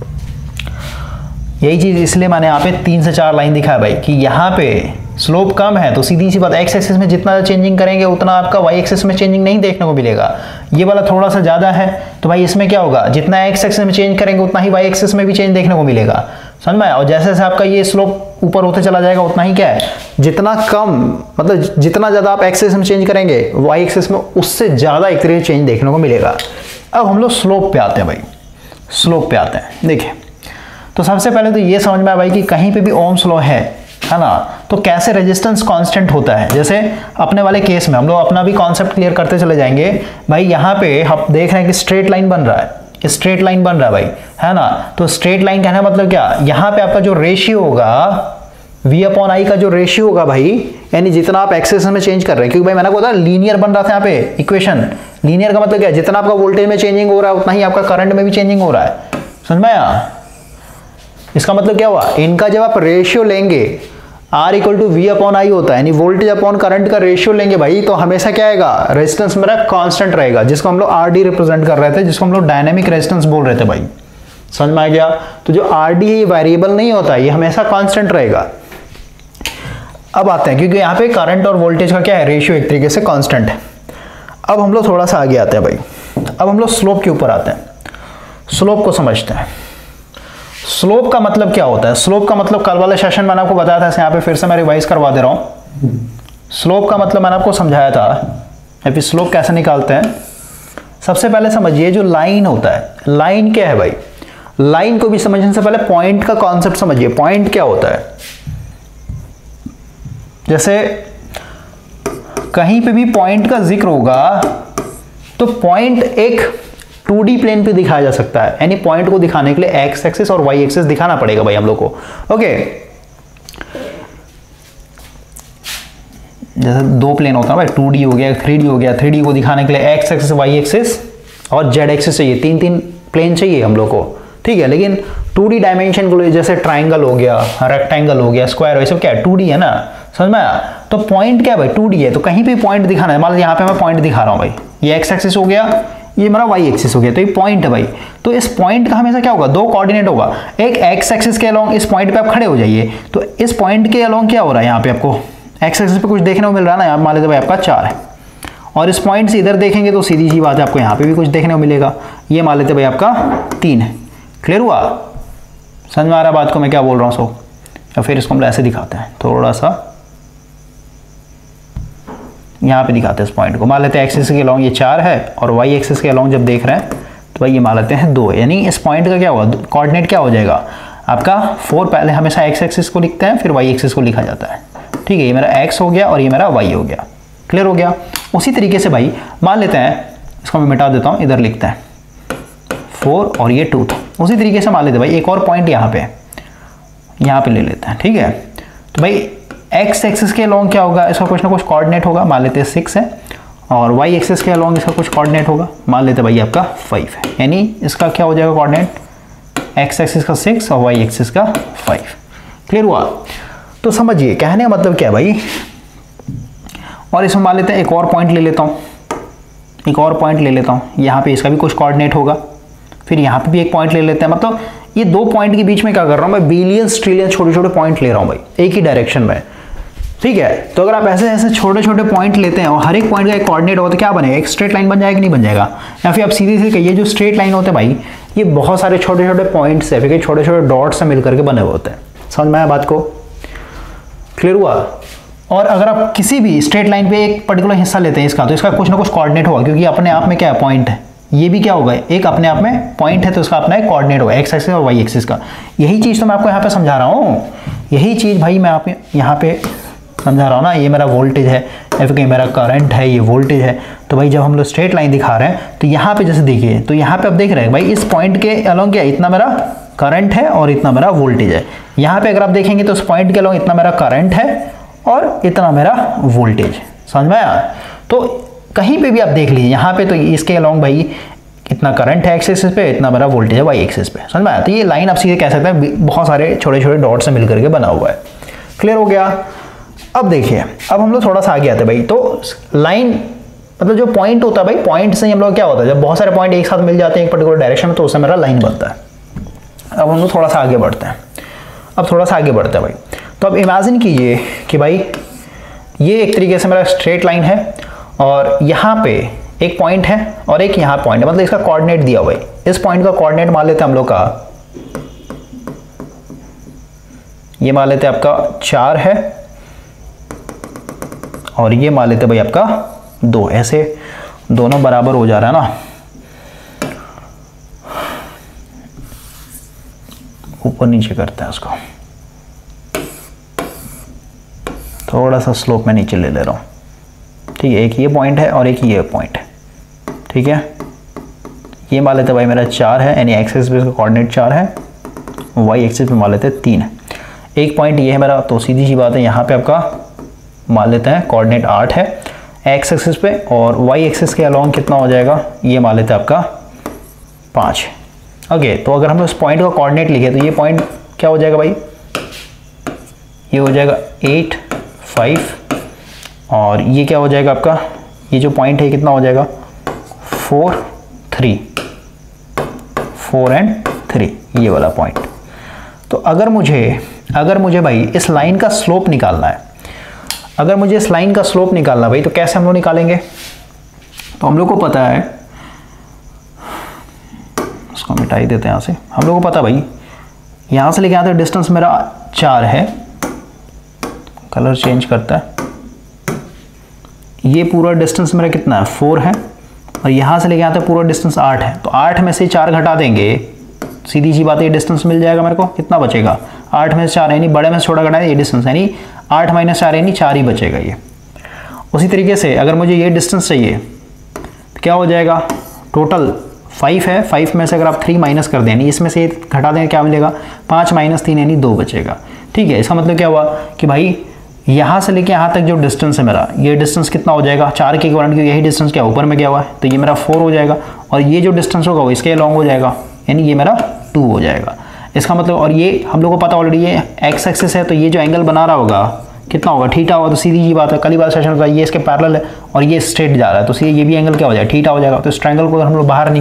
यही चीज इसलिए मैंने यहाँ पे 3 से 4 लाइन दिखाया भाई, कि यहाँ पे स्लोप कम है तो सीधी सी बात, एक्स एक्सिस में जितना चेंजिंग करेंगे उतना आपका वाई एक्सिस में चेंजिंग नहीं देखने को मिलेगा। ये वाला थोड़ा सा ज्यादा है तो भाई इसमें क्या होगा, जितना एक्स एक्सिस में चेंज करेंगे उतना ही वाई एक्सिस में भी चेंज देखने को मिलेगा, समझ में आया। और जैसे जैसे आपका ये स्लोप ऊपर होते चला जाएगा उतना ही क्या है, जितना कम, मतलब जितना ज्यादा आप एक्सिस में चेंज करेंगे वाई एक्सिस में उससे ज्यादा एक तरीके चेंज देखने को मिलेगा। अब हम लोग स्लोप पे आते हैं भाई, स्लोप पे आते हैं। देखिए तो सबसे पहले तो ये समझ में आया भाई कि कहीं पे भी ओम्स लॉ है ना, तो कैसे रेजिस्टेंस कांस्टेंट होता है। जैसे अपने वाले केस में हम लोग अपना भी कॉन्सेप्ट क्लियर करते चले जाएंगे भाई। यहाँ पे हम देख रहे हैं कि स्ट्रेट लाइन बन रहा है, स्ट्रेट लाइन बन रहा है भाई, है ना। तो स्ट्रेट लाइन कहना मतलब क्या, यहाँ पे आपका जो रेशियो होगा V/I का जो रेशियो होगा भाई, यानी जितना आप एक्सिस में चेंज कर रहे हैं, क्योंकि भाई मैंने बोला लीनियर बन रहा था यहाँ पे इक्वेशन। लीनियर का मतलब क्या है, जितना आपका वोल्टेज में चेंजिंग हो रहा है उतना ही आपका करंट में भी चेंजिंग हो रहा है, समझ में आया। इसका मतलब क्या हुआ, इनका जब आप रेशियो लेंगे R = V/I होता है, यानी वोल्टेज अपॉन करंट का रेशियो लेंगे भाई, तो हमेशा क्या आएगा, रेजिस्टेंस मेरा कांस्टेंट रहेगा, जिसको हम लोग RD रिप्रेजेंट कर रहे थे, जिसको हम लोग डायनेमिक रेजिस्टेंस बोल रहे थे भाई, समझ में आ गया। तो जो RD है ये वेरिएबल नहीं होता, ये हमेशा कांस्टेंट रहेगा। अब आते हैं, क्योंकि यहाँ पे करंट और वोल्टेज का क्या है, रेशियो एक तरीके से कांस्टेंट है। अब हम लोग थोड़ा सा आगे आते हैं भाई, अब हम लोग स्लोप के ऊपर आते हैं, स्लोप को समझते हैं। स्लोप का मतलब क्या होता है, स्लोप का मतलब कल वाले सेशन मैंने आपको बताया था, यहाँ पे फिर से मैं रिवाइज करवा दे रहा हूं। स्लोप का मतलब मैंने आपको समझाया था, या फिर स्लोप कैसे निकालते हैं। सबसे पहले समझिए जो लाइन होता है, लाइन क्या है भाई, लाइन को भी समझने से पहले पॉइंट का कॉन्सेप्ट समझिए। पॉइंट क्या होता है, जैसे कहीं पे भी पॉइंट का जिक्र होगा तो पॉइंट एक 2D प्लेन पे दिखाया जा सकता है, यानी पॉइंट को दिखाने के लिए एक्स एक्सिस और वाई एक्सिस दिखाना पड़ेगा भाई हम लोग को। ओके, जैसे 2 प्लेन होता है भाई, 2D हो गया, 3D हो गया। 3D को दिखाने के लिए एक्स एक्सिस, वाई एक्सिस और जेड एक्सिस चाहिए, 3 प्लेन चाहिए हम लोग को, ठीक है। लेकिन 2D डायमेंशन को जैसे ट्राइंगल हो गया, रेक्टेंगल हो गया, स्क्वायर, ये सब क्या है, 2D है ना, समझ में आया। तो पॉइंट क्या है भाई, 2D है, तो कहीं भी पॉइंट दिखाना है। मान लो यहाँ पे मैं पॉइंट दिखा रहा हूँ भाई, ये एक्स एक्सिस हो गया, ये मेरा वाई एक्सिस हो गया, तो ये पॉइंट है भाई। तो इस पॉइंट का हमेशा क्या होगा, 2 कोऑर्डिनेट होगा। एक एक्स एक्सिस के अलोंग इस पॉइंट पे आप खड़े हो जाइए, तो इस पॉइंट के अलोंग क्या हो रहा है, यहाँ पे आपको एक्स एक्सिस पे कुछ देखने को मिल रहा है ना, यहाँ मान लेते भाई आपका 4 है, और इस पॉइंट से इधर देखेंगे तो सीधी सी बात है आपको यहाँ पे भी कुछ देखने को मिलेगा, ये मान लेते भाई आपका 3 है। क्लियर हुआ, समझ में आ रहा बात को मैं क्या बोल रहा हूँ। सो या फिर इसको हम ऐसे दिखाते हैं, थोड़ा सा यहाँ पे दिखाते हैं इस पॉइंट को। मान लेते हैं एक्सिस के अलोंग ये 4 है, और वाई एक्सिस के अलोंग जब देख रहे हैं तो भाई ये मान लेते हैं 2, यानी इस पॉइंट का क्या होगा, कोऑर्डिनेट क्या हो जाएगा आपका 4। पहले हमेशा एक्स एक्सिस को लिखते हैं, फिर वाई एक्सिस को लिखा जाता है, ठीक है। ये मेरा एक्स हो गया और ये मेरा वाई हो गया। क्लियर हो गया। उसी तरीके से भाई मान लेते हैं, इसको मैं मिटा देता हूँ, इधर लिखते हैं 4 और ये 2 था। उसी तरीके से मान लेते भाई एक और पॉइंट यहाँ पे ले लेते हैं, ठीक है। तो भाई एक्स एक्सिस के अलॉन्ग क्या होगा, इसका कुछ ना कुछ कोऑर्डिनेट होगा, मान लेते हैं 6 है, और वाई एक्सिस के अलॉन्ग इसका कुछ कोऑर्डिनेट होगा, मान लेते भाई आपका 5 है, यानी इसका क्या हो जाएगा कोऑर्डिनेट, एक्स एक्सिस का 6 और वाई एक्सिस का 5। क्लियर हुआ? तो समझिए कहने का मतलब क्या है भाई। और इसमें मान लेते हैं एक और पॉइंट ले लेता हूँ, यहाँ पे इसका भी कुछ कोऑर्डिनेट होगा, फिर यहाँ पे भी एक पॉइंट ले लेते हैं। मतलब ये 2 पॉइंट के बीच में क्या कर रहा हूँ मैं, बिलियंस ट्रिलियन छोटे छोटे पॉइंट ले रहा हूँ भाई एक ही डायरेक्शन में, ठीक है। तो अगर आप ऐसे ऐसे छोटे छोटे पॉइंट लेते हैं और हर एक पॉइंट का एक कोऑर्डिनेट होगा तो क्या बनेगा, एक स्ट्रेट लाइन बन जाएगा कि नहीं बन जाएगा। या फिर आप सीधे सीधे कहिए जो स्ट्रेट लाइन होते हैं भाई ये बहुत सारे छोटे छोटे पॉइंट से फिर छोटे छोटे डॉट से मिलकर के बने हुए होते हैं। समझ में आया बात को? क्लियर हुआ? और अगर आप किसी भी स्ट्रेट लाइन पे एक पर्टिकुलर हिस्सा लेते हैं इसका, तो इसका कुछ ना कुछ कोऑर्डिनेट होगा, क्योंकि अपने आप में क्या है, पॉइंट है। ये भी क्या होगा, एक अपने आप में पॉइंट है, तो इसका अपना एक कोऑर्डिनेट होगा, एक्स एक्सिस और वाई एक्सिस का। यही चीज़ तो मैं आपको यहाँ पे समझा रहा हूँ, यही चीज़ भाई मैं आप यहाँ पे समझा रहा हूँ ना। ये मेरा वोल्टेज है या फिर कहीं मेरा करंट है, ये वोल्टेज है। तो भाई जब हम लोग स्ट्रेट लाइन दिखा रहे हैं तो यहाँ पे जैसे देखिए, तो यहाँ पे आप देख रहे हैं भाई इस पॉइंट के अलॉन्ग क्या, इतना मेरा करंट है और इतना मेरा वोल्टेज है। यहाँ पे अगर आप देखेंगे तो उस पॉइंट के अलॉन्ग इतना मेरा करंट है और इतना मेरा वोल्टेज। समझ में आया? तो कहीं पे भी आप देख लीजिए, यहाँ पे तो इसके अलॉन्ग भाई इतना करंट है एक्स एक्सिस पे, इतना मेरा वोल्टेज है वाई एक्सिस पे। समझ में आया? तो ये लाइन आप सीधे कह सकते हैं बहुत सारे छोटे छोटे डॉट से मिलकर के बना हुआ है। क्लियर हो गया? अब देखिए, अब हम लोग थोड़ा सा आगे आते हैं भाई। तो लाइन मतलब जो पॉइंट होता है भाई, पॉइंट से हम लोग क्या होता है, जब बहुत सारे पॉइंट एक साथ मिल जाते हैं एक पर्टिकुलर डायरेक्शन में तो उससे मेरा लाइन बनता है। अब हम लोग थोड़ा सा आगे बढ़ते हैं, भाई। तो अब इमेजिन कीजिए कि भाई ये एक तरीके से मेरा स्ट्रेट लाइन है और यहाँ पे एक पॉइंट है और एक यहाँ पॉइंट है, मतलब इसका कोऑर्डिनेट दिया हुआ है। इस पॉइंट का कोऑर्डिनेट मान लेते हैं हम लोग का, ये मान लेते हैं आपका 4 है और ये मान लेते भाई आपका 2। ऐसे दोनों बराबर हो जा रहा है ना, ऊपर नीचे करते हैं उसको, थोड़ा सा स्लोप में नीचे ले रहा हूँ, ठीक है। एक ये पॉइंट है और एक ये पॉइंट है, ठीक है। ये मान लेते भाई मेरा 4 है, यानी एक्स एक्सिस पे इसका कोऑर्डिनेट 4 है, वाई एक्सिस पे मान लेते 3 है। एक पॉइंट ये है मेरा, तो सीधी सी बात है यहाँ पे आपका मान लेते हैं कोऑर्डिनेट 8 है एक्स एक्सिस पे, और वाई एक्सिस के अलॉन्ग कितना हो जाएगा, ये मान लेते हैं आपका 5। ओके, तो अगर हम इस पॉइंट का कोऑर्डिनेट लिखे तो ये पॉइंट क्या हो जाएगा भाई, ये हो जाएगा 8, 5, और ये क्या हो जाएगा आपका, ये जो पॉइंट है कितना हो जाएगा 4, 3, 4 एंड 3, ये वाला पॉइंट। तो अगर मुझे भाई इस लाइन का स्लोप निकालना है, भाई तो कैसे हम लोग निकालेंगे? तो हम लोग को पता है, इसको मिटा ही देते हैं यहाँ से। हम लोग को पता भाई यहाँ से लेके आते डिस्टेंस मेरा 4 है, कलर चेंज करता है, ये पूरा डिस्टेंस मेरा कितना है 4 है, और यहाँ से लेके आते पूरा डिस्टेंस 8 है। तो 8 में से 4 घटा देंगे, सीधी सी बात है, ये डिस्टेंस मिल जाएगा मेरे को। कितना बचेगा, 8 में से 4 यानी बड़े में से छोटा घटाए ये डिस्टेंस, यानी 8 - 4 यानी 4 ही बचेगा ये। उसी तरीके से अगर मुझे ये डिस्टेंस चाहिए तो क्या हो जाएगा, टोटल 5 है, 5 में से अगर आप 3 माइनस कर दें, यानी इसमें से घटा दें, क्या मिलेगा 5 - 3 यानी 2 बचेगा। ठीक है, इसका मतलब क्या हुआ कि भाई यहाँ से लेके यहाँ तक जो डिस्टेंस है मेरा, ये डिस्टेंस कितना हो जाएगा 4 के इक्विवेलेंट, क्योंकि यही डिस्टेंस क्या ऊपर में क्या हुआ है, तो ये मेरा 4 हो जाएगा, और ये जो डिस्टेंस होगा वो इसके अलॉन्ग हो जाएगा, यानी ये मेरा 2 हो जाएगा। इसका मतलब, और ये हम लोग को पता ऑलरेडी ये एक्स एक्सिस है, तो ये जो एंगल बना रहा होगा कितना होगा, थीटा होगा। तो सीधी जी बात है, कल ही बात सेशन होता है, ये इसके पैरेलल है और ये स्ट्रेट जा रहा है, तो सीधे ये भी एंगल क्या हो जाएगा, थीटा हो जाएगा। तो इस ट्रायंगल को अगर हम लोग बाहर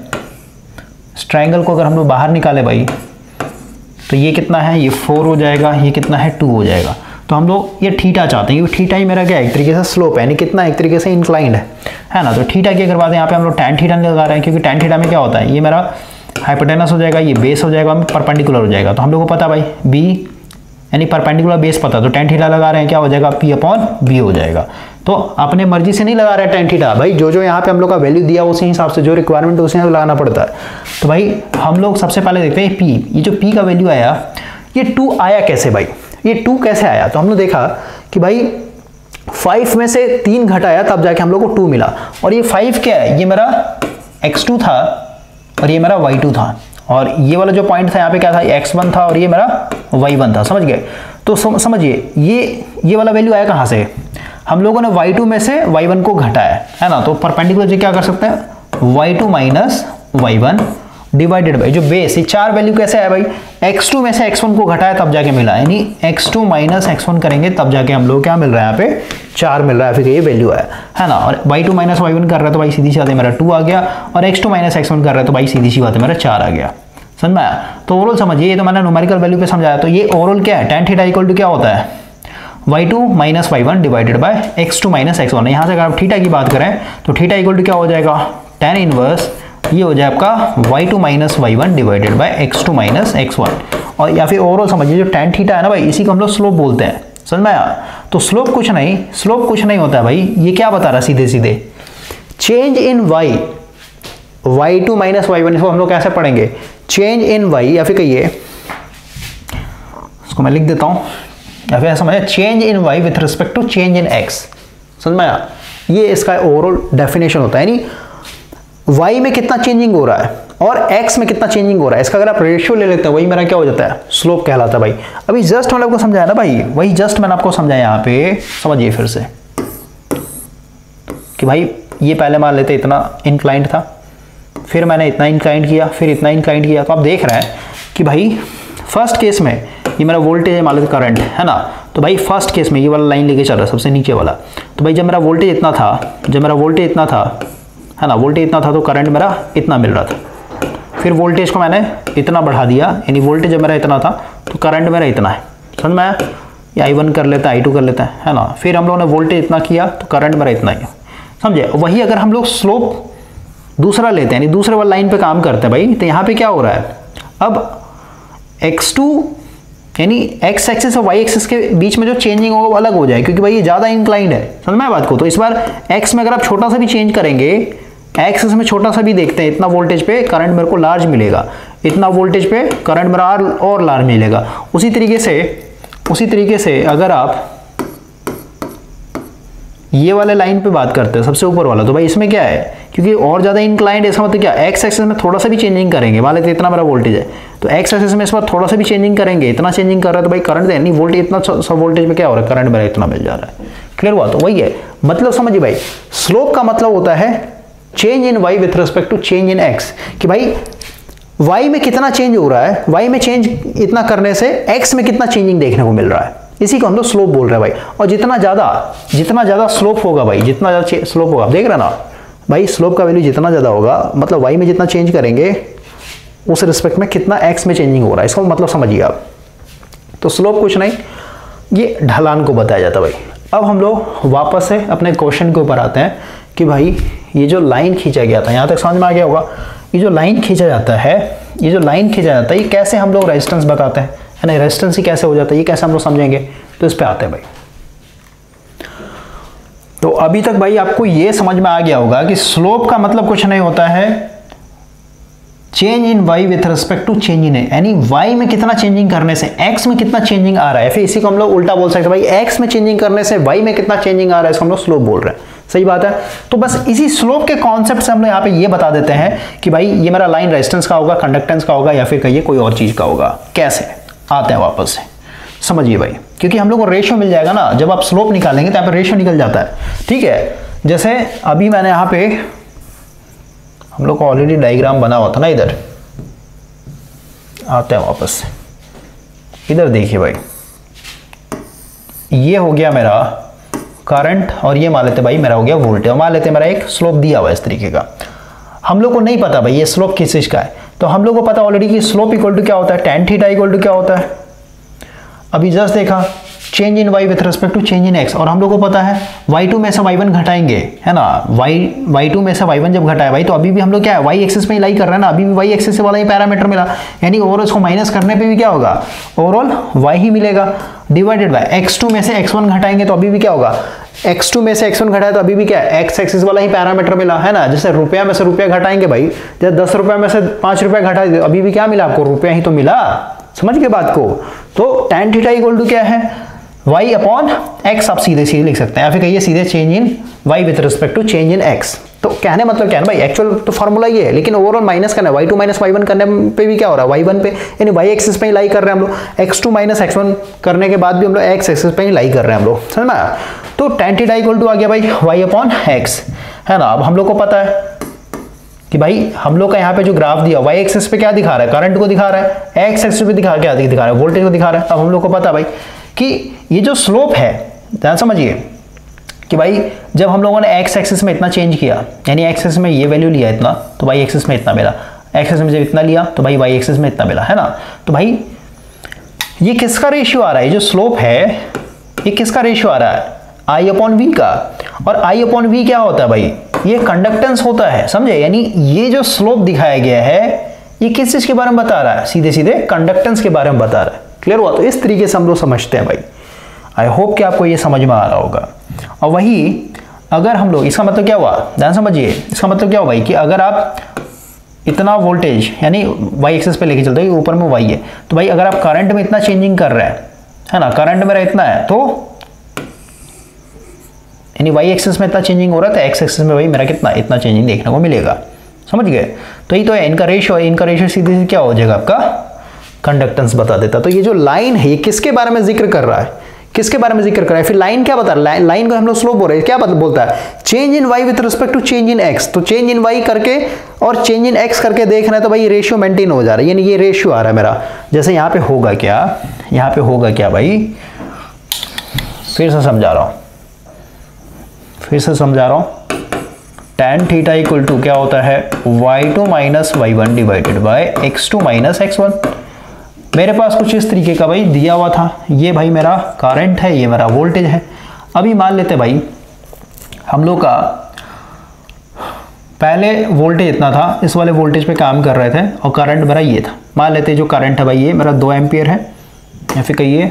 निकाले, भाई तो ये कितना है, ये 4 हो जाएगा, ये कितना है 2 हो जाएगा। तो हम लोग ये थीटा चाहते हैं, क्योंकि थीटा ही मेरा क्या है, एक तरीके से स्लोप है, यानी कितना एक तरीके से इंक्लाइंड है ना। तो थीटा की अगर बात यहाँ पे हम लोग tan थीटा लगा रहे हैं, क्योंकि tan थीटा में क्या होता है, ये मेरा हाइपोटेनस हो जाएगा, ये बेस हो जाएगा, परपेंडिकुलर हो जाएगा। तो हम लोग को पता भाई b यानी परपेंडिकुलर बेस पता, तो tan थीटा लगा रहे हैं, क्या हो जाएगा P/B हो जाएगा। तो अपने मर्जी से नहीं लगा रहे हैं tan थीटा, भाई जो यहाँ पे हम लोग का वैल्यू दिया उसी हिसाब से, जो रिक्वायरमेंट है उसी हिसाब से लगाना पड़ता है। तो भाई हम लोग सबसे पहले देखते हैं P, ये जो P का वैल्यू आया, ये 2 आया कैसे भाई, ये 2 कैसे आया। तो हम लोग देखा कि भाई 5 में से 3 घटाया तब जाके हम लोग को 2 मिला, और ये 5 क्या है, ये मेरा x2 था और ये मेरा y2 था, और ये वाला जो पॉइंट था यहाँ पे क्या था, x1 था और ये मेरा y1 था, समझ गए। तो समझिए ये वाला वैल्यू आया कहाँ से, हम लोगों ने y2 में से y1 को घटाया है ना, तो परपेंडिकुलर से क्या कर सकते हैं, y2 minus y1 divided by जो बेस, ये 4 वैल्यू कैसे आया भाई, x2 में से x1 को घटाया तब जाके मिला, यानी x2 माइनस x1 करेंगे तब जाके हम लोग क्या मिल रहा है, यहाँ पे 4 मिल रहा है, फिर ये वैल्यू आया है ना। और y2 माइनस y1 कर रहा है तो भाई सीधी सी बात है मेरा 2 आ गया, और x2 माइनस x1 कर रहा है तो भाई सीधी सी बात है मेरा 4 आ गया, समझ में आया। तो ओवरऑल समझिए, ये तो मैंने न्यूमेरिकल वैल्यू पे समझाया, तो ये ओवरऑल क्या है, tan थीटा इक्वल टू क्या होता है, y2 minus y1 divided by x2 minus x1। यहाँ से अगर आप थीटा की बात करें तो थीटा इक्वल टू क्या हो जाएगा, tan इनवर्स ये हो जाए आपका y2 minus y1 divided by x2 minus x1। और या फिर ओवरऑल समझिए जो tan थीटा है ना भाई, इसी को हम लोग स्लोप बोलते हैं, समझ में आया। तो स्लोप कुछ नहीं होता है भाई, ये क्या बता रहा है सीधे सीधे, चेंज इन y2 माइनस y1, इसको हम लोग कैसे पढ़ेंगे, चेंज इन y, या फिर कहिए इसको मैं लिख देता हूं, या फिर ऐसा समझिए change in y with respect to change in x, समझ में आया। ये इसका ओवरऑल डेफिनेशन होता है, यानी y में कितना चेंजिंग हो रहा है और x में कितना चेंजिंग हो रहा है, इसका अगर आप रेशियो ले लेते हैं वही मेरा क्या हो जाता है, स्लोप कहलाता है भाई। अभी जस्ट मैंने आपको समझाया ना भाई, वही जस्ट मैंने आपको समझाया यहाँ पे, समझिए फिर से कि भाई ये पहले मान लेते इतना इंक्लाइंड था, फिर मैंने इतना इंक्लाइंड किया, फिर इतना इंक्लाइंड किया, तो आप देख रहे हैं कि भाई फर्स्ट केस में ये मेरा वोल्टेज है, मान लेते करंट है ना, तो भाई फर्स्ट केस में ये वाला लाइन लेके चल रहा है सबसे नीचे वाला, तो भाई जब मेरा वोल्टेज इतना था, है ना, वोल्टेज इतना था तो करंट मेरा इतना मिल रहा था। फिर वोल्टेज को मैंने इतना बढ़ा दिया, यानी वोल्टेज जब मेरा इतना था तो करंट मेरा इतना है, समझ में आया। या i1 कर लेता है, i2 कर लेता है ना। फिर हम लोगों ने वोल्टेज इतना किया तो करंट मेरा इतना ही, समझे। वही अगर हम लोग स्लोप दूसरा लेते हैं, यानी दूसरे वाला लाइन पे काम करते हैं भाई, तो यहाँ पे क्या हो रहा है, अब x2 यानी x एक्सिस और y एक्सिस के बीच में जो चेंजिंग होगा वो अलग हो जाए, क्योंकि भाई ये ज़्यादा इंक्लाइंड है, समझ में बात को। तो इस बार x में अगर आप छोटा सा भी चेंज करेंगे, x में छोटा सा भी देखते हैं, इतना वोल्टेज पे करंट मेरे को लार्ज मिलेगा, इतना वोल्टेज पे करंट मेरा और लार्ज मिलेगा। उसी तरीके से अगर आप ये वाले लाइन पे बात करते हैं सबसे ऊपर वाला, तो भाई इसमें क्या है, क्योंकि और ज़्यादा इंक्लाइंड है, इसका मतलब क्या, एक्स एक्सिस में थोड़ा सा भी चेंजिंग करेंगे, मान लेते इतना मेरा वोल्टेज है, तो एक्स एक्सिस में इस बार थोड़ा सा भी चेंजिंग करेंगे, इतना चेंजिंग कर रहा है तो भाई करंट है नहीं, वोल्टेज इतना सब वोल्टेज में क्या हो रहा है, करंट मेरा इतना मिल जा रहा है। क्लियर हुआ। तो वही है मतलब, समझिए भाई, स्लोप का मतलब होता है change in y with respect to change in x, कि भाई वाई में कितना चेंज हो रहा है, वाई में चेंज इतना करने से एक्स में कितना चेंजिंग देखने को मिल रहा है, इसी को हम लोग स्लोप बोल रहे हैं भाई। और जितना ज्यादा स्लोप होगा भाई, जितना ज्यादा स्लोप होगा, आप देख रहे हैं ना भाई, स्लोप का वैल्यू जितना ज्यादा होगा, मतलब वाई में जितना चेंज करेंगे उस रिस्पेक्ट में कितना एक्स में चेंजिंग हो रहा है, इसका मतलब समझिए आप। तो स्लोप कुछ नहीं, ये ढलान को बताया जाता है भाई। अब हम लोग वापस से अपने क्वेश्चन के ऊपर आते हैं कि भाई ये जो लाइन खींचा गया था, यहाँ तक समझ में आ गया होगा। ये जो लाइन खींचा जाता है, ये कैसे हम लोग रेजिस्टेंस बताते हैं, है ना, रेजिस्टेंस ही कैसे हो जाता है, ये कैसे हम लोग समझेंगे, तो इस पे आते हैं भाई। तो अभी तक भाई आपको ये समझ में आ गया होगा कि स्लोप का मतलब कुछ नहीं होता है change in y with respect to change in, यानी y में कितना चेंजिंग करने से x में कितना चेंजिंग आ रहा है। फिर इसी को हम लोग उल्टा बोल सकते हैं भाई, x में चेंजिंग करने से y में कितना चेंजिंग आ रहा है, इसको हम लोग स्लोप बोल रहे हैं। सही बात है। तो बस इसी स्लोप के कॉन्सेप्ट से हम लोग यहाँ पे ये बता देते हैं कि भाई ये मेरा लाइन रेजिस्टेंस का होगा, कंडक्टेंस का होगा, या फिर कहिए कोई और चीज का होगा। कैसे आते हैं वापस से समझिए भाई, क्योंकि हम लोग को रेशियो मिल जाएगा ना, जब आप स्लोप निकालेंगे तो यहाँ पे रेशियो निकल जाता है। ठीक है, जैसे अभी मैंने यहाँ पे हम लोग को ऑलरेडी डायग्राम बना हुआ था ना, इधर आते हैं वापस से, इधर देखिए भाई, ये हो गया मेरा करंट और ये मान लेते भाई मेरा हो गया वोल्टेज, मान लेते मेरा एक स्लोप दिया हुआ इस तरीके का। हम लोग को नहीं पता भाई ये स्लोप किस चीज का है, तो हम लोग को पता ऑलरेडी कि स्लोप इक्वल टू क्या होता है, tan थीटा इक्वल टू क्या होता है, अभी जस्ट देखा change in y with respect to change in x। और हम लोग को पता है y2 में से y1 घटाएंगे, है ना, y2 में से y1 जब घटाए भाई, तो अभी भी हम लोग क्या है, y एक्सिस में ही लाई कर रहे हैं ना, अभी भी y एक्सिस वाला ही पैरामीटर मिला, यानी ओवरऑल इसको माइनस करने पे भी क्या होगा, ओवरऑल y ही मिलेगा, डिवाइडेड बाय x2 में से x1 घटाएंगे तो अभी भी क्या होगा, x2 में से x1 घटाए तो अभी भी क्या है, x एक्सिस वाला ही पैरामीटर मिला, है ना। जैसे रुपया में से रुपया घटाएंगे भाई, जैसे 10 रुपये में से 5 रुपया घटाए तो अभी भी क्या मिला आपको, रुपया ही तो मिला। समझ गए बात को। तो tan थीटा इक्वल टू क्या है, y अपॉन x आप सीधे सीधे लिख सकते हैं, या फिर कहिए सीधे change in y with respect to change in x। तो कहने मतलब क्या है भाई, एक्चुअल तो फॉर्मूला ये है, लेकिन ओवरऑल माइनस करना है, y2 माइनस y1 करने पे भी क्या हो रहा है, y1 पे यानी y एक्सिस पे ही लाई कर रहे हैं हम लोग, x2 माइनस x1 करने के बाद भी हम लोग x एक्सिस पे ही लाई कर रहे हैं हम लोग, समझ में आया। तो tan थीटा इक्वल टू आ गया भाई y अपॉन x, है ना। अब हम लोग को पता है कि भाई हम लोग का यहाँ पे जो ग्राफ दिया y एक्सिस पे क्या दिखा रहा है, करंट को दिखा रहा है, x एक्सिस पे क्या दिखा रहा है, वोल्टेज को दिखा रहा है। अब हम लोग को पता है भाई कि ये जो स्लोप है, ध्यान समझिए कि भाई जब हम लोगों ने x एक्सिस में इतना चेंज किया, यानी x एक्सिस में ये वैल्यू लिया इतना, तो y एक्सिस में इतना मिला, x एक्सिस में जब इतना लिया तो भाई y एक्सिस में इतना मिला, है ना। तो भाई ये किसका रेशियो आ रहा है, ये जो स्लोप है ये किसका रेशियो आ रहा है, I अपॉन v का। और I अपॉन v क्या होता है भाई, ये कंडक्टेंस होता है, समझे। यानी ये जो स्लोप दिखाया गया है ये किस चीज के बारे में बता रहा है, सीधे सीधे कंडक्टेंस के बारे में बता रहा है। क्लियर हुआ। तो इस तरीके से हम लोग समझते हैं भाई। आई होप कि आपको ये समझ में आ रहा होगा। और वही अगर हम लोग, इसका मतलब क्या हुआ, ध्यान समझिए, इसका मतलब क्या हुआ भाई कि अगर आप इतना वोल्टेज यानी वाई एक्सिस पे लेके चलते हैं, ऊपर में वाई है, तो भाई अगर आप करंट में इतना चेंजिंग कर रहे हैं, है ना, करंट मेरा इतना है, तो यानी वाई एक्सिस में इतना चेंजिंग हो रहा है, तो एक्स एक्सिस में भाई मेरा कितना, इतना चेंजिंग देखने को मिलेगा। समझ गए। तो ये तो है इनका रेशियो है, इनका रेशियो सीधे सीधे क्या हो जाएगा, आपका कंडक्टेंस बता देता। तो ये जो लाइन है ये किसके बारे में जिक्र कर रहा है, किसके बारे में जिक्र कर रहा है। फिर लाइन क्या बता रहा है, लाइन को हम लोग स्लोप बोल रहे हैं, क्या बोलता है, change in y with respect to change in x. तो चेंज इन वाई करके और चेंज इन एक्स करके देख रहे हैं, तो भाई रेशियो मेंटेन हो जा रहा है, यानी ये रेशियो आ रहा है मेरा। जैसे यहाँ पे होगा क्या, यहाँ पे होगा क्या भाई, फिर से समझा रहा हूं, tan थीटा इक्वल टू क्या होता है, y2 minus y1 divided by x2 minus x1। मेरे पास कुछ इस तरीके का भाई दिया हुआ था, ये भाई मेरा करंट है, ये मेरा वोल्टेज है। अभी मान लेते भाई हम लोग का पहले वोल्टेज इतना था, इस वाले वोल्टेज पे काम कर रहे थे और करंट मेरा ये था। मान लेते जो करंट है भाई ये मेरा 2 एम्पियर है, या फिर कहिए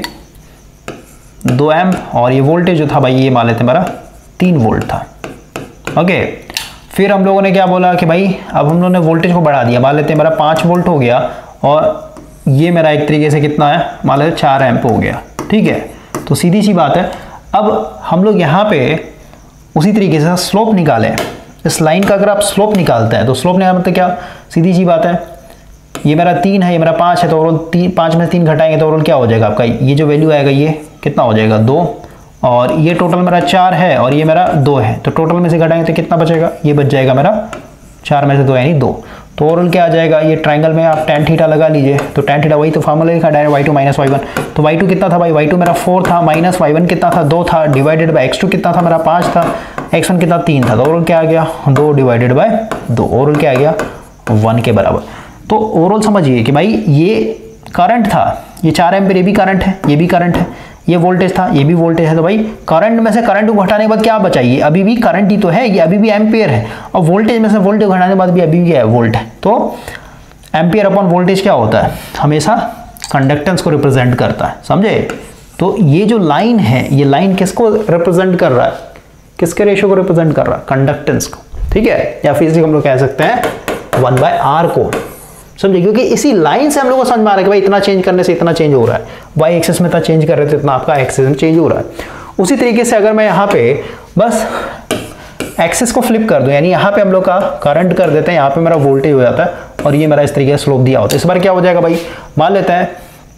2 एम्प, और ये वोल्टेज जो था भाई ये मान लेते मेरा 3 वोल्ट था। ओके, फिर हम लोगों ने क्या बोला कि भाई अब हम लोगों ने वोल्टेज को बढ़ा दिया, मान लेते मेरा 5 वोल्ट हो गया, और ये मेरा एक तरीके से कितना है, मान लेते 4 एम्प हो गया। ठीक है, तो सीधी सी बात है। अब हम लोग यहाँ पे उसी तरीके से स्लोप निकालें, इस लाइन का अगर आप स्लोप निकालते हैं तो स्लोप निकालने मतलब क्या, सीधी सी बात है, ये मेरा 3 है, ये मेरा 5 है, तो ओवरऑल 5 में 3 घटाएंगे तो ओवरऑल क्या हो जाएगा आपका, ये जो वैल्यू आएगा ये कितना हो जाएगा 2, और ये टोटल मेरा 4 है और ये मेरा 2 है, तो टोटल में से घटाएंगे तो कितना बचेगा, ये बच जाएगा मेरा 4 में से 2 यानी 2। तो ओवरऑल क्या आ जाएगा, ये ट्रायंगल में आप tan थीटा लगा लीजिए, तो tan थीटा वही तो फार्मूला लिखा डायरेक्ट y2 माइनस y1। तो y2 कितना था भाई, y2 मेरा 4 था, माइनस y1 कितना था 2 था, डिवाइडेड बाय x2 कितना था मेरा 5 था, x1 कितना 3 था, तो ओवरऑल क्या आ गया 2 डिवाइडेड बाय 2, ओवरऑल क्या आ गया 1 के बराबर। तो ओवरऑल समझिए कि भाई ये करंट था, ये 4 एम्पीयर, ये भी करंट है, ये भी करंट है, ये वोल्टेज था, ये भी वोल्टेज है। तो भाई करंट में से करंट को घटाने के बाद क्या बचा, ये अभी भी करंट ही तो है, ये अभी भी एम्पियर है, और वोल्टेज में से वोल्टेज घटाने के बाद भी अभी भी क्या है, वोल्ट है। तो एम्पियर अपॉन वोल्टेज क्या होता है, हमेशा कंडक्टेंस को रिप्रेजेंट करता है, समझे। तो ये जो लाइन है, ये लाइन किसको रिप्रेजेंट कर रहा है, किसके रेशियो को रिप्रेजेंट कर रहा है, कंडक्टेंस को। ठीक है, या फिर इसे हम लोग कह सकते हैं 1/r को, समझे, क्योंकि इसी लाइन से हम लोग को समझ में आ रहा है कि भाई इतना चेंज करने से इतना चेंज हो रहा है, वाई एक्सिस में इतना चेंज कर रहे थे इतना आपका एक्सिस में चेंज हो रहा है। उसी तरीके से अगर मैं यहाँ पे बस एक्सिस को फ्लिप कर दूं, यानी यहाँ पे हम लोग का करंट कर देते हैं, यहाँ पे मेरा वोल्टेज हो जाता है, और ये मेरा इस तरीके से स्लोप दिया होता है। इस बार क्या हो जाएगा भाई, मान लेते हैं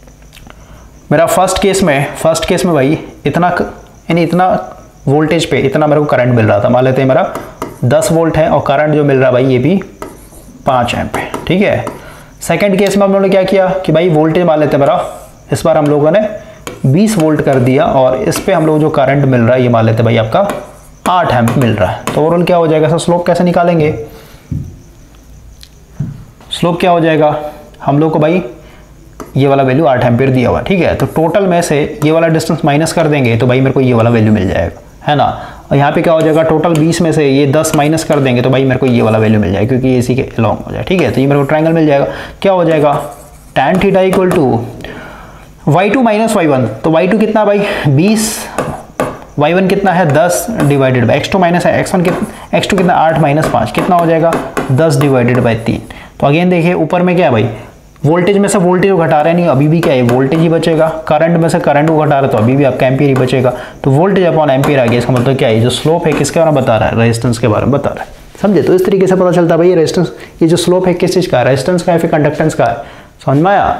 मेरा फर्स्ट केस में भाई इतना, यानी इतना वोल्टेज पे इतना मेरे को करंट मिल रहा था, मान लेते हैं मेरा 10 वोल्ट है, और करंट जो मिल रहा है भाई ये भी 5 एम्प है। ठीक है, सेकेंड केस में हम लोगों ने क्या किया कि भाई वोल्टेज मान लेते हैं मेरा, इस बार हम लोगों ने 20 वोल्ट कर दिया, और इस पे हम लोग जो करंट मिल रहा है ये मान लेते हैं भाई आपका 8 एम्प मिल रहा है। तो ओवरऑल क्या हो जाएगा, सर स्लोप कैसे निकालेंगे, स्लोप क्या हो जाएगा, हम लोग को भाई ये वाला वैल्यू 8 एम्पियर दिया हुआ, ठीक है, तो टोटल में से ये वाला डिस्टेंस माइनस कर देंगे तो भाई मेरे को ये वाला वैल्यू मिल जाएगा, है ना। और यहाँ पे क्या हो जाएगा, टोटल 20 में से ये 10 माइनस कर देंगे तो भाई मेरे को ये वाला वैल्यू मिल जाएगा, क्योंकि ये इसी के अलॉन्ग हो जाए। ठीक है, तो ये मेरे को ट्रायंगल मिल जाएगा। क्या हो जाएगा, tan theta equal to y2 minus y1, तो y2 कितना भाई 20, y1 कितना है 10 डिवाइडेड बाई x2 माइनस है x2 कितना 8 माइनस 5 कितना हो जाएगा 10 डिवाइडेड बाई 3। तो अगेन देखिए ऊपर में क्या है भाई वोल्टेज में से वोल्टेज को घटा रहे नहीं, अभी भी क्या है वोल्टेज ही बचेगा। करंट में से करंट को घटा रहे तो अभी भी आपका एम्पियर ही बचेगा। तो वोल्टेज अपॉन एम्पियर आ गया, इसका मतलब क्या है, जो स्लोप है किसके बारे में बता रहा है, रेजिस्टेंस के बारे में बता रहा है। समझे? तो इस तरीके से पता चलता है भाई रेजिस्टेंस, ये जो स्लोप है किस चीज का है, रेजिस्टेंस का है फिर कंडक्टेंस का है। समझ में आया?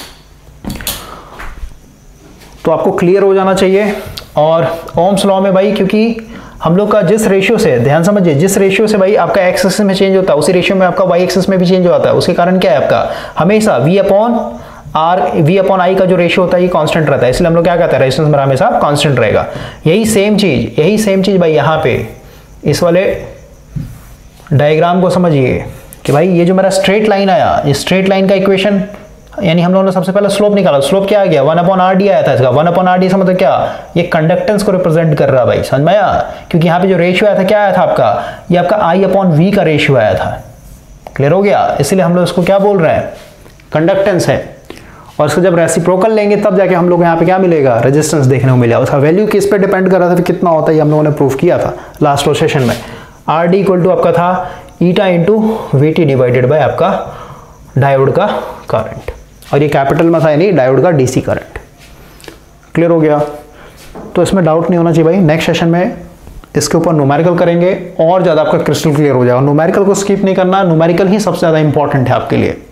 तो आपको क्लियर हो जाना चाहिए। और ओम्स लॉ में भाई, क्योंकि हम लोग का जिस रेशियो से, ध्यान समझिए, जिस रेशियो से भाई आपका एक्स एक्सिस में चेंज होता है उसी रेशियो में आपका वाई एक्सिस में भी चेंज होता है। उसके कारण क्या है, आपका हमेशा V अपॉन I का जो रेशियो होता है ये कांस्टेंट रहता है। इसलिए हम लोग क्या कहते हैं, रेजिस्टेंस में हमेशा कांस्टेंट रहेगा। यही सेम चीज भाई यहाँ पे इस वाले डायग्राम को समझिए कि भाई ये जो मेरा स्ट्रेट लाइन आया, इस स्ट्रेट लाइन का इक्वेशन, यानी हम लोगों ने सबसे पहले स्लोप निकाला। स्लोप क्या आ गया, 1/RD आया था इसका। 1/RD से मतलब क्या, ये कंडक्टेंस को रिप्रेजेंट कर रहा है भाई। समझ में आया? क्योंकि यहाँ पे जो रेशियो आया था क्या आया था आपका, ये आपका I/V का रेशियो आया था। क्लियर हो गया? इसलिए हम लोग इसको क्या बोल रहे हैं, कंडक्टेंस है। और इसको जब रेसिप्रोकल लेंगे तब जाके हम लोग यहाँ पे क्या मिलेगा, रेजिस्टेंस देखने को मिलेगा। उसका वैल्यू किस पे डिपेंड कर रहा था, कितना होता है, ये हम लोगों ने प्रूफ किया था लास्ट सेशन में। RD इक्वल टू आपका था eta into VT divided by आपका डायोड का करंट, और ये कैपिटल में था यानी डायोड का DC करंट। क्लियर हो गया? तो इसमें डाउट नहीं होना चाहिए भाई। नेक्स्ट सेशन में इसके ऊपर न्यूमेरिकल करेंगे और ज़्यादा आपका क्रिस्टल क्लियर हो जाएगा। न्यूमेरिकल को स्किप नहीं करना, न्यूमेरिकल ही सबसे ज़्यादा इंपॉर्टेंट है आपके लिए।